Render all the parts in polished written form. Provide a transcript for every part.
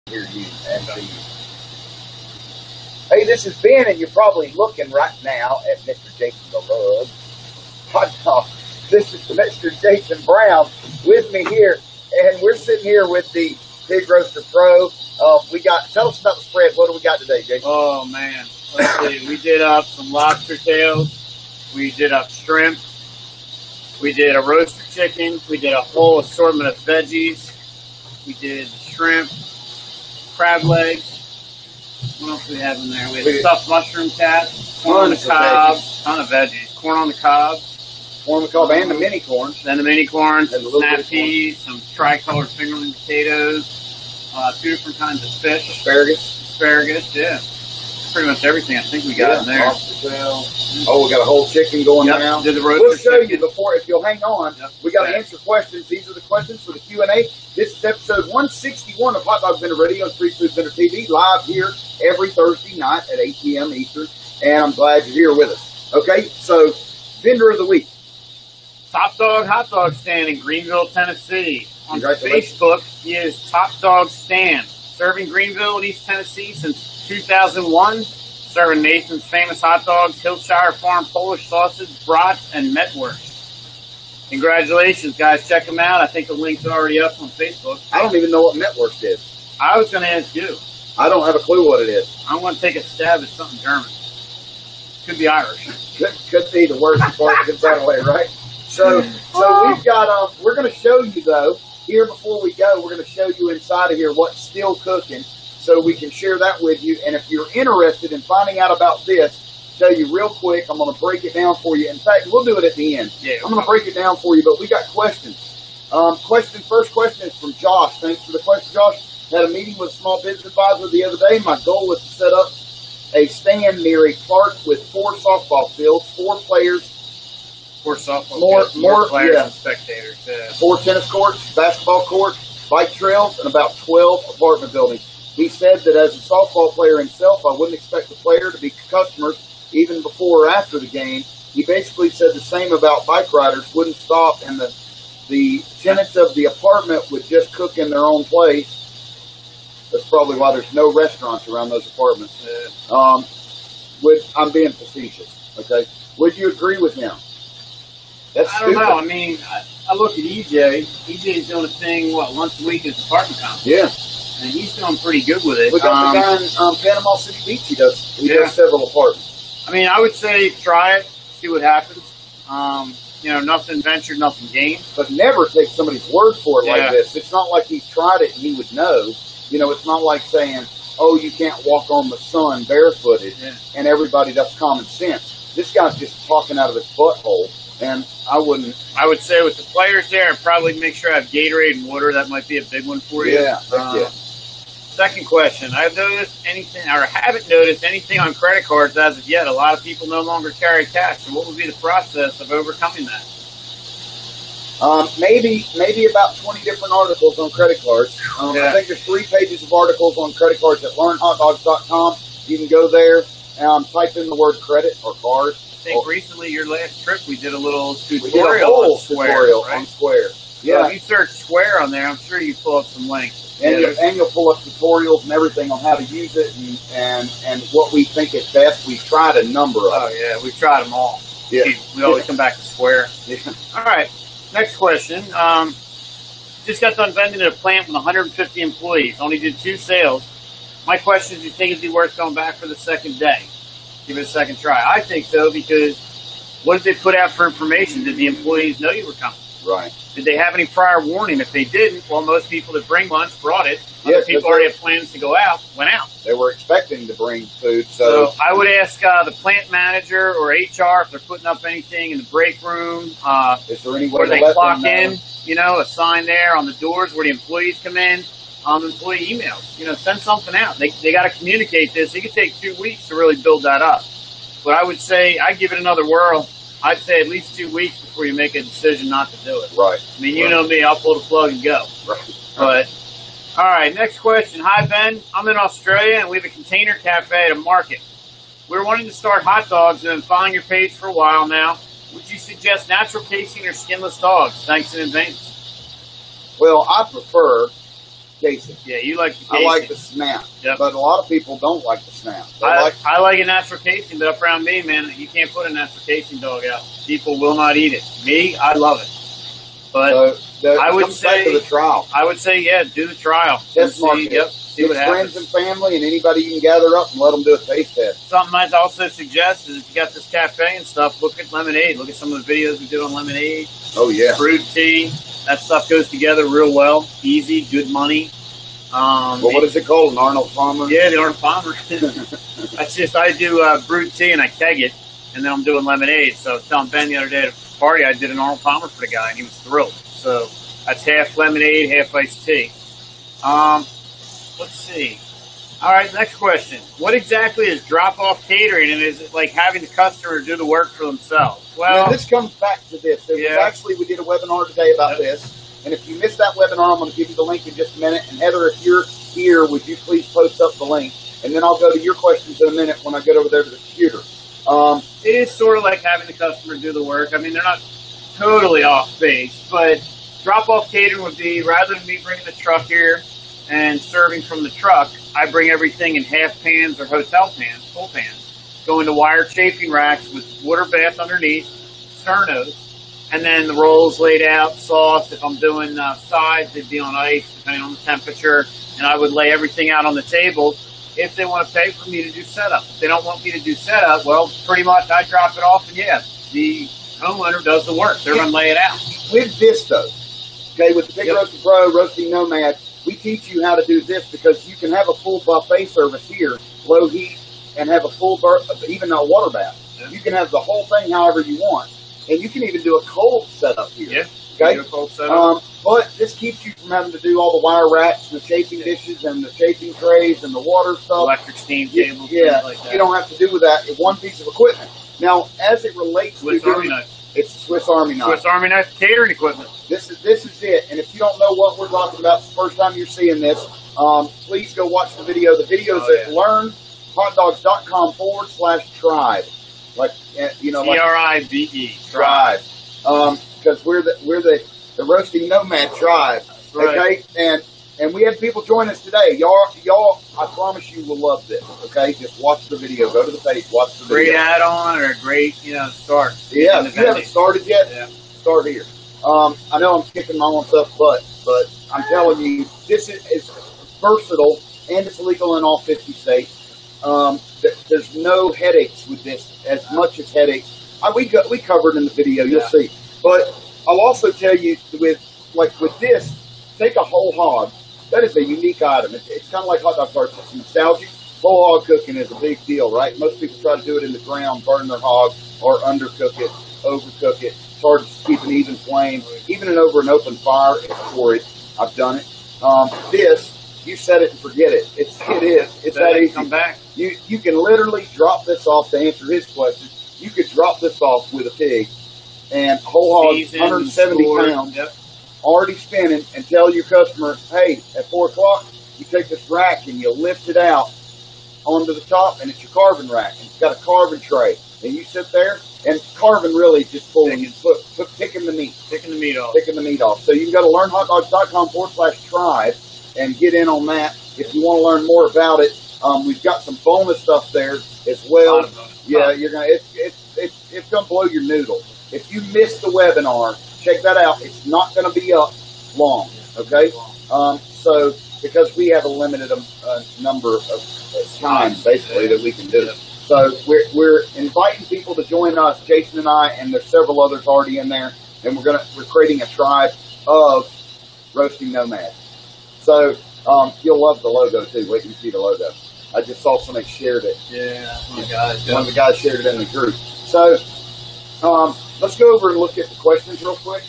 hear you and see you. Hey, this is Ben, and you're probably looking right now at Mr. Jason Beloved Hot Dog. This is Mr. Jason Brown with me here, and we're sitting here with the Pig Roaster Pro. Tell us about the spread. What do we got today, Jason? Oh man, let's see. We did up some lobster tails. We did up shrimp. We did a roasted chicken. We did a whole assortment of veggies. We did shrimp, crab legs. What else do we have in there? We had stuffed mushroom cat, corn on the cob, ton of veggies. Corn on the cob. Corn on the cob and the mini corn. Then the mini corn, some snap peas, some tricolored fingerling potatoes, 2 different kinds of fish. Asparagus, yeah. Pretty much everything I think we got in there. Oh, we got a whole chicken going now. Did the we'll show you before, if you'll hang on. We got to answer questions. These are the questions for the Q&A. This is episode 161 of Hot Dog Vendor Radio on Street Food Vendor TV, live here every Thursday night at 8 p.m. Eastern. And I'm glad you're here with us. Okay, so Vendor of the Week. Top Dog Hot Dog Stand in Greenville, Tennessee. On Facebook, he is Top Dog Stand, serving Greenville and East Tennessee since 2001, serving Nathan's famous hot dogs, Hillshire Farm Polish sausage, brats, and Metwurst. Congratulations, guys. Check them out. I think the link's already up on Facebook. I don't even know what Metwurst is. I was going to ask you. I don't have a clue what it is. I'm going to take a stab at something German. Could be Irish. Could be the worst part that gets that way, right? So we've got, we're going to show you, though, here before we go, we're going to show you inside of here what's still cooking, so we can share that with you. And if you're interested in finding out about this, tell you real quick, I'm going to break it down for you. In fact, we'll do it at the end. Yeah, I'm going to break it down for you, but we got questions. First question is from Josh. Thanks for the question, Josh. Had a meeting with a small business advisor the other day. My goal was to set up a stand near a park with 4 softball fields, 4 players. 4 softball fields, more players and spectators. Yeah. 4 tennis courts, basketball courts, bike trails, and about 12 apartment buildings. He said that as a softball player himself, I wouldn't expect the player to be customers even before or after the game. He basically said the same about bike riders, wouldn't stop, and the tenants of the apartment would just cook in their own place. That's probably why there's no restaurants around those apartments. Yeah. I'm being facetious, okay? Would you agree with him? I don't know. I mean, I look at EJ. EJ's doing a thing, once a week at the apartment complex. Yeah. And he's doing pretty good with it. We got the guy in Panama City Beach. He does several apartments. I mean, I would say try it, see what happens. Nothing ventured, nothing gained. But never take somebody's word for it like this. It's not like he's tried it and he would know. It's not like saying, oh, you can't walk on the sun barefooted, and everybody, that's common sense. This guy's just talking out of his butthole. And I would say with the players there, probably make sure I have Gatorade and water. That might be a big one for you. Yeah. Second question. Haven't noticed anything on credit cards as of yet. A lot of people no longer carry cash. So what would be the process of overcoming that? Maybe about 20 different articles on credit cards. I think there's 3 pages of articles on credit cards at learnhotdogs.com. You can go there and type in the word credit or card. I think recently, your last trip, we did a little tutorial, on Square. Yeah. So if you search Square on there, I'm sure you pull up some links. And you'll pull up tutorials and everything on how to use it and what we think is best. We've tried a number of them. Oh, yeah. We've tried them all. Yeah. We always come back to Square. Yeah. All right. Next question. Just got done vending at a plant with 150 employees. Only did 2 sales. My question is, do you think it'd be worth going back for the second day? Give it a second try. I think so, because what did they put out for information? Did the employees know you were coming? Right. Did they have any prior warning? If they didn't, well, most people that bring lunch brought it. Other people already had plans to go out, went out. They were expecting to bring food. So I would ask the plant manager or HR if they're putting up anything in the break room. Is there any way where they clock in? A sign there on the doors where the employees come in. Employee emails. Send something out. They got to communicate this. It could take 2 weeks to really build that up. But I would say I'd give it another whirl. I'd say at least 2 weeks before you make a decision not to do it. Right. I mean, you know me. I'll pull the plug and go. Right. But, all right, next question. Hi, Ben. I'm in Australia, and we have a container cafe at a market. We're wanting to start hot dogs and have been following your page for a while now. Would you suggest natural casing or skinless dogs? Thanks in advance. Well, I prefer casing. Yeah, you like the I casing. like the snap. Yep. But a lot of people don't like the snap. I like a natural casing, but up around me, man, you can't put a natural casing dog out. People will not eat it. Me, I love it. But I would say back to the trial. I would say, yeah, do the trial. Test market. Yep. See what happens. Friends and family and anybody you can gather up and let them do a taste test. Something I'd also suggest is if you got this cafe and stuff, look at lemonade. Look at some of the videos we did on lemonade. Oh yeah. Brewed tea. That stuff goes together real well. Easy, good money. Well, what is it called? An Arnold Palmer? Yeah, the Arnold Palmer. That's just, I do brewed tea and I keg it, and then I'm doing lemonade. So I was telling Ben the other day at a party, I did an Arnold Palmer for the guy, and he was thrilled. So that's half lemonade, half iced tea. Let's see. All right, next question. What exactly is drop-off catering, and is it like having the customer do the work for themselves? Well, this comes back to this. We did a webinar today about this. And if you missed that webinar, I'm going to give you the link in just a minute. And Heather, if you're here, would you please post up the link? And then I'll go to your questions in a minute when I get over there to the computer. It is sort of like having the customer do the work. I mean, they're not totally off base, but drop-off catering would be, rather than me bringing the truck here and serving from the truck, I bring everything in half pans or hotel pans, full pans, go into wire chafing racks with water bath underneath, sternos, and then the rolls laid out, sauce. If I'm doing sides, they'd be on ice, depending on the temperature, and I would lay everything out on the table if they want to pay for me to do setup. If they don't want me to do setup, well, pretty much I drop it off, and the homeowner does the work. They're going to lay it out. With this, though, okay, with the Pig Roasting Pro, Roasting Nomad, we teach you how to do this because you can have a full buffet service here, low heat, and have a full even a water bath. Yeah. You can have the whole thing however you want. And you can even do a cold setup here. Yeah. Okay. Do a cold setup. But this keeps you from having to do all the wire racks and the chafing dishes and the chafing trays and the water stuff. Electric steam tables. Yeah. Things like that. You don't have to do with that in one piece of equipment. Now, as it relates Swiss to Army knife. It's Swiss Army knife. Swiss Army knife catering equipment. This is it. And if you don't know what we're talking about, it's the first time you're seeing this, please go watch the video. The video is at learnhotdogs.com/tribe. Like, you know, TRIBE. Tribe. Because we're the Roasting Nomad tribe. Right. Okay? And we had people join us today. Y'all, I promise you will love this. Okay? Just watch the video. Go to the page. Watch the video. Great add-on or a great, start. Yeah, if you haven't started yet, start here. I know I'm kicking my own stuff butt, but I'm telling you, this is versatile and it's legal in all 50 states. There's no headaches with this, as much as headaches. We covered in the video, you'll see. But I'll also tell you, with this, take a whole hog. That is a unique item. It's kind of like hot dog carts. It's nostalgic. Whole hog cooking is a big deal, right? Most people try to do it in the ground, burn their hog, or undercook it, overcook it. It's hard to keep an even flame. Even over an open fire, it's horrid. I've done it. This, you set it and forget it. It's that easy. Come back. You can literally drop this off to answer his question. You could drop this off with a pig and whole hog, 170 pounds, already spinning, and tell your customer, hey, at 4 o'clock, you take this rack and you lift it out onto the top, and it's your carving rack. And it's got a carving tray. And you sit there, and carving really just picking the meat. Picking the meat off. Picking the meat off. So you can go to learnhotdogs.com/tribe and get in on that. If you want to learn more about it, we've got some bonus stuff there as well. Yeah, you're gonna. It's gonna blow your noodle. If you missed the webinar, check that out. It's not gonna be up long. Okay. So because we have a limited number of time basically that we can do. So we're inviting people to join us, Jason and I, and there's several others already in there, and we're creating a tribe of Roasting Nomads. So you'll love the logo too. Wait till you see the logo. I just saw somebody shared it. Yeah, oh my God. One of the guys shared it in the group. So let's go over and look at the questions real quick.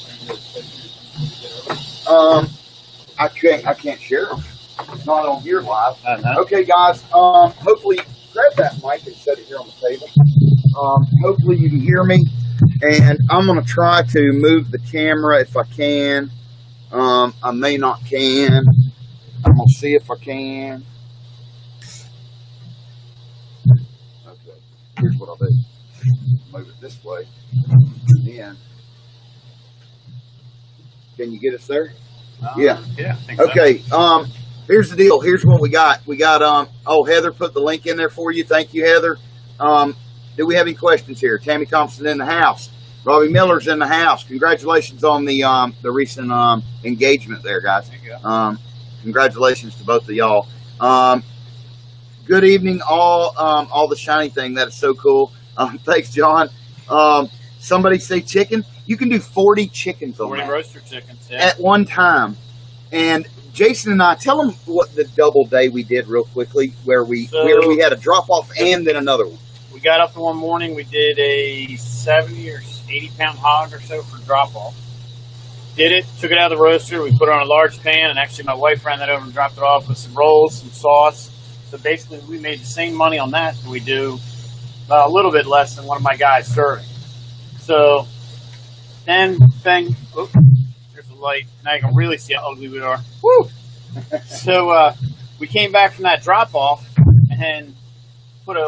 I can't share them. It's not on here live. Okay, guys. Hopefully, grab that mic and set it here on the table. Hopefully you can hear me. And I'm going to try to move the camera if I can. I may not can. I'm going to see if I can. Okay. Here's what I'll do. Move it this way. Then. Can you get us there? Yeah. Yeah. I think Okay. So. Here's the deal. Here's what we got. We got Heather put the link in there for you. Thank you, Heather. Do we have any questions here? Tammy Thompson in the house. Robbie Miller's in the house. Congratulations on the recent engagement there, guys. There you go. Congratulations to both of y'all. Good evening, all the shiny thing. That is so cool. Thanks, John. Somebody say chicken. You can do 40 chickens on 40 that roaster chickens, yeah. at one time. And Jason and I, tell them what the double day we did real quickly, where we had a drop off and then another one. We got up in one morning. We did a 70 or 80 pound hog or so for drop off. Did it, took it out of the roaster. We put it on a large pan, and actually my wife ran that over and dropped it off with some rolls, some sauce. So basically, we made the same money on that we do, a little bit less than one of my guys serving. So then, oops, there's a light. Now you can really see how ugly we are. Woo! So we came back from that drop off and put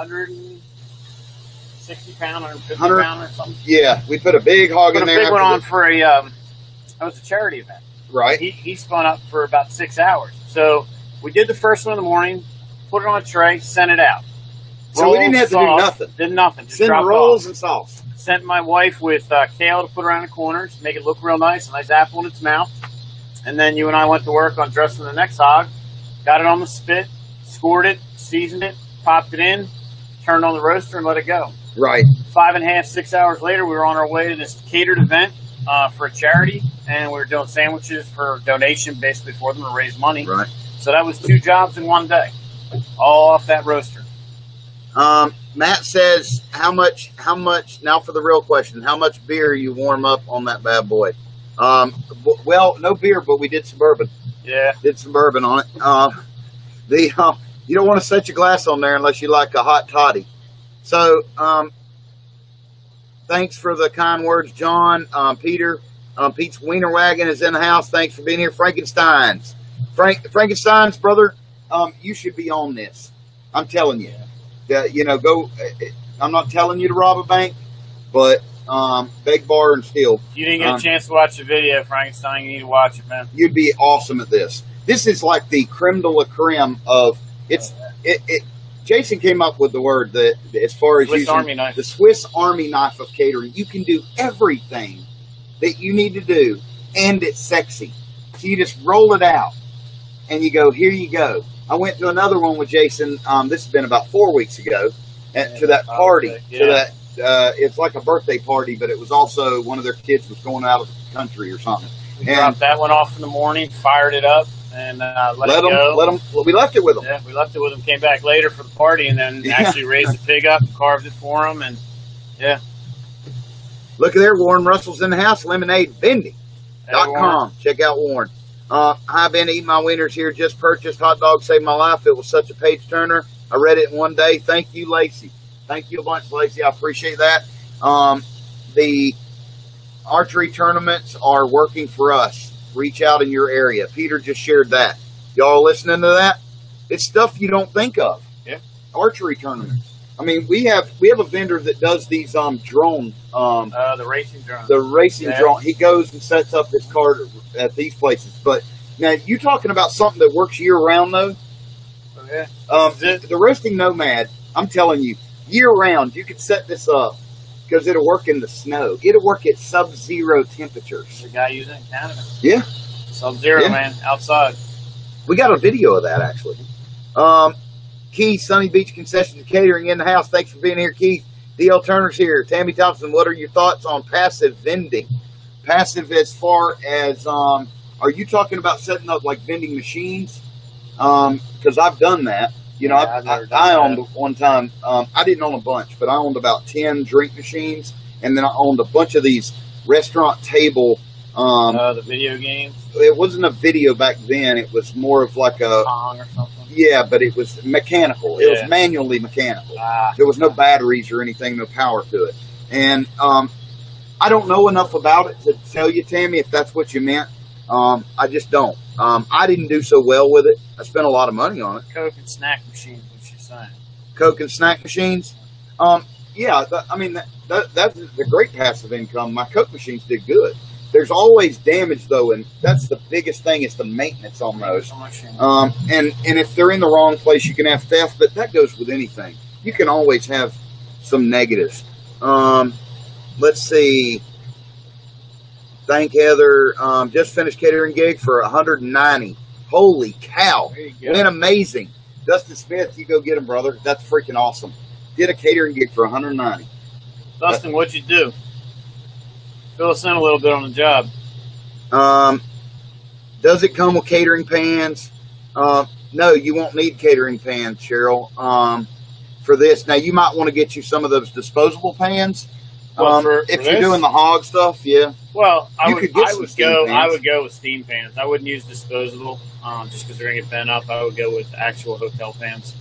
160 pound, 150 pound or something. Yeah, we put a big hog in there. Put a big one on for that was a charity event. Right. He spun up for about 6 hours. So we did the first one in the morning, put it on a tray, sent it out. So we didn't have to do nothing. Did nothing. Just send rolls and sauce. Sent my wife with kale to put around the corners, make it look real nice, a nice apple in its mouth. And then you and I went to work on dressing the next hog, got it on the spit, scored it, seasoned it, popped it in, turned on the roaster, and let it go. Right. 5.5, 6 hours later, we were on our way to this catered event for a charity, and we were doing sandwiches for donation, basically for them to raise money. Right. So that was 2 jobs in one day, all off that roaster. Matt says, how much, now for the real question, how much beer you warm up on that bad boy? Well, no beer, but we did some bourbon. Yeah. Did some bourbon on it. You don't want to set your glass on there unless you like a hot toddy. So, thanks for the kind words, John. Peter, Pete's Wiener Wagon is in the house. Thanks for being here. Frankenstein's, brother. You should be on this. I'm telling you. Go. I'm not telling you to rob a bank, but beg, borrow, and steal. If you didn't get a chance to watch the video, Frankenstein, you need to watch it, man. You'd be awesome at this. This is like the creme de la creme of it's. Jason came up with the word that, as far as Swiss using Army knife. The Swiss Army knife of catering, you can do everything that you need to do, and it's sexy. So you just roll it out, and you go, here you go. I went to another one with Jason. This has been about 4 weeks ago, to that party. Yeah. To that, it's like a birthday party, but it was also one of their kids was going out of the country or something. We dropped that one off in the morning, fired it up, and let it go. Well, we left it with them. Yeah, we left it with them. Came back later for the party, and then actually raised the pig up, and carved it for them, and yeah. Look at there, Warren Russell's in the house. LemonadeVending.com. Check out Warren. I've been eating my wieners here. Just purchased. Hot dog saved my life. It was such a page turner. I read it in one day. Thank you, Lacey. Thank you a bunch, Lacey. I appreciate that. The archery tournaments are working for us. Reach out in your area. Peter just shared that. Y'all listening to that? It's stuff you don't think of. Yeah. Archery tournaments. I mean, we have a vendor that does these drone. The racing drone. The racing drone. He goes and sets up his cart at these places. But now you talking about something that works year round, though. Oh, yeah. The Roasting Nomad. I'm telling you, year round, you could set this up because it'll work in the snow. It'll work at sub-zero temperatures. The guy using it in Canada. Yeah. Sub-zero, man, outside. We got a video of that actually. Keith, Sunny Beach Concessions and Catering in the house. Thanks for being here, Keith. D.L. Turner's here. Tammy Thompson, what are your thoughts on passive vending? Passive as far as, are you talking about setting up like vending machines? Because I've done that. I owned one time, I didn't own a bunch, but I owned about 10 drink machines. And then I owned a bunch of these restaurant table. The video games? It wasn't a video back then. It was more of like a Pong or something. Yeah, but it was mechanical. It was manually mechanical. There was no batteries or anything, no power to it. And I don't know enough about it to tell you, Tammy, if that's what you meant. I just don't. I didn't do so well with it. I spent a lot of money on it. Coke and snack machines, what you're saying. Coke and snack machines? That's a great passive income. My Coke machines did good. There's always damage, though, and that's the biggest thing is the maintenance on those. And if they're in the wrong place, you can have theft, but that goes with anything. You can always have some negatives. Let's see. Thank Heather. Just finished catering gig for $190. Holy cow. Been amazing. Dustin Smith, you go get him, brother. That's freaking awesome. Did a catering gig for $190. Dustin, what'd you do? Fill us in a little bit on the job. Does it come with catering pans? No, you won't need catering pans, Cheryl, for this. Now, you might want to get you some of those disposable pans. If you're doing the hog stuff, yeah. Well, I would go with steam pans. I wouldn't use disposable, just because they're going to get bent up. I would go with actual hotel pans.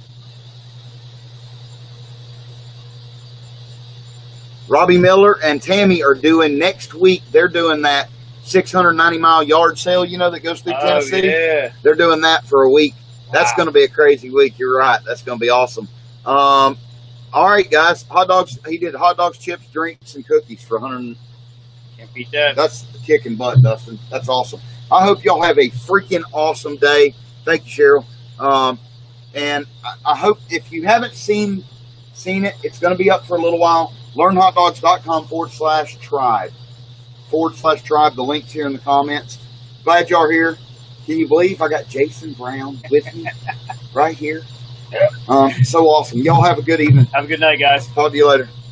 Robbie Miller and Tammy are doing next week. They're doing that 690-mile yard sale, that goes through Tennessee. Yeah. They're doing that for a week. Wow. That's going to be a crazy week. You're right. That's going to be awesome. All right, guys. Hot dogs. He did hot dogs, chips, drinks, and cookies for $100. Can't beat that. That's kicking butt, Dustin. That's awesome. I hope y'all have a freaking awesome day. Thank you, Cheryl. And I hope if you haven't seen it, it's going to be up for a little while. LearnHotDogs.com/tribe. /tribe. The link's here in the comments. Glad y'all are here. Can you believe I got Jason Brown with me right here? So awesome. Y'all have a good evening. Have a good night, guys. Talk to you later.